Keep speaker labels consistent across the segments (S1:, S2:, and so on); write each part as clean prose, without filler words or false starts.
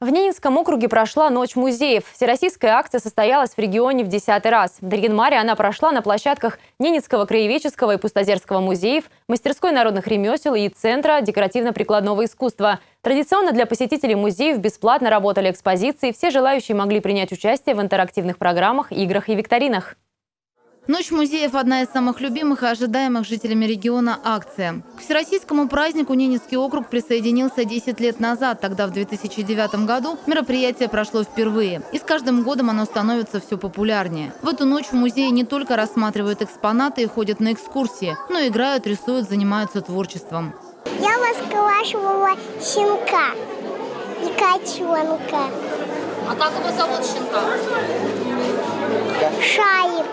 S1: В Ненецком округе прошла Ночь музеев. Всероссийская акция состоялась в регионе в 10-й раз. В Драгенмаре она прошла на площадках Ненецкого краеведческого и Пустозерского музеев, Мастерской народных ремесел и Центра декоративно-прикладного искусства. Традиционно для посетителей музеев бесплатно работали экспозиции. Все желающие могли принять участие в интерактивных программах, играх и викторинах.
S2: Ночь музеев – одна из самых любимых и ожидаемых жителями региона акция. К всероссийскому празднику Ненецкий округ присоединился 10 лет назад. Тогда, в 2009 году, мероприятие прошло впервые. И с каждым годом оно становится все популярнее. В эту ночь в музее не только рассматривают экспонаты и ходят на экскурсии, но и играют, рисуют, занимаются творчеством.
S3: Я воскрашивала щенка и котенка.
S2: А как его зовут, щенка?
S3: Шарик.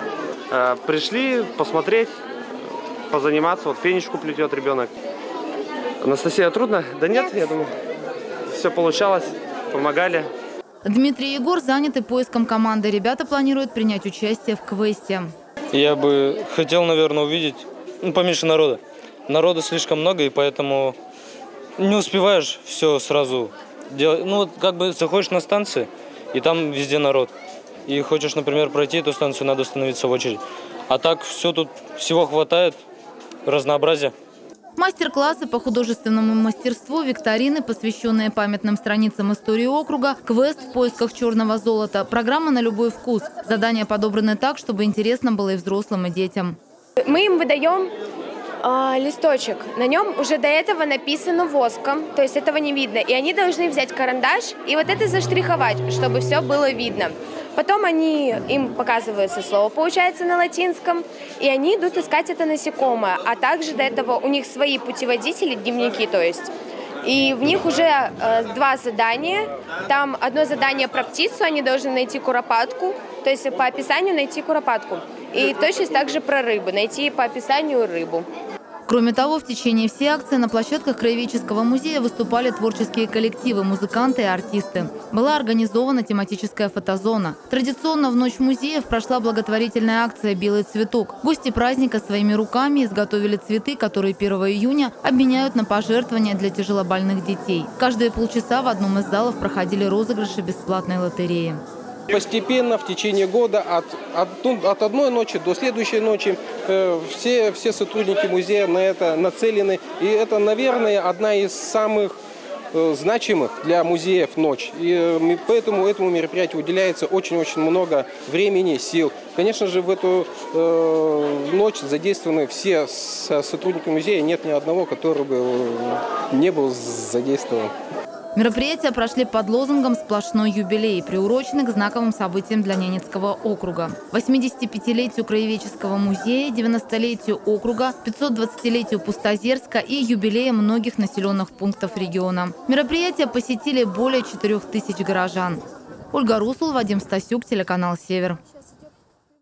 S4: Пришли посмотреть, позаниматься. Вот фенечку плетет ребенок. Анастасия, трудно? Да нет, я думаю, все получалось, помогали.
S2: Дмитрий и Егор заняты поиском команды. Ребята планируют принять участие в квесте.
S5: Я бы хотел, наверное, увидеть поменьше народа. Народа слишком много, и поэтому не успеваешь все сразу делать. Ну вот как бы заходишь на станции, и там везде народ. И хочешь, например, пройти эту станцию, надо становиться в очередь. А так все тут, всего хватает, разнообразия.
S2: Мастер-классы по художественному мастерству, викторины, посвященные памятным страницам истории округа, квест в поисках черного золота, программа на любой вкус. Задания подобраны так, чтобы интересно было и взрослым, и детям.
S6: Мы им выдаем листочек. На нем уже до этого написано воском, то есть этого не видно. И они должны взять карандаш и вот это заштриховать, чтобы все было видно. Потом им показывается слово, получается, на латинском, и они идут искать это насекомое. А также до этого у них свои путеводители, дневники, то есть. И в них уже два задания. Там одно задание про птицу, они должны найти куропатку, то есть по описанию найти куропатку. И точно так же про рыбу, найти по описанию рыбу.
S2: Кроме того, в течение всей акции на площадках Краеведческого музея выступали творческие коллективы, музыканты и артисты. Была организована тематическая фотозона. Традиционно в Ночь музеев прошла благотворительная акция «Белый цветок». Гости праздника своими руками изготовили цветы, которые 1 июня обменяют на пожертвования для тяжелобольных детей. Каждые полчаса в одном из залов проходили розыгрыши бесплатной лотереи.
S7: Постепенно в течение года от одной ночи до следующей ночи все сотрудники музея на это нацелены. И это, наверное, одна из самых значимых для музеев ночь. И поэтому этому мероприятию уделяется очень-очень много времени, сил. Конечно же, в эту ночь задействованы все сотрудники музея. Нет ни одного, который бы не был задействован.
S2: Мероприятия прошли под лозунгом «Сплошной юбилей», приурочены к знаковым событиям для Ненецкого округа. 85-летию Краеведческого музея, 90-летию округа, 520-летию Пустозерска и юбилея многих населенных пунктов региона. Мероприятия посетили более 4000 горожан. Ольга Русул, Вадим Стасюк, телеканал «Север».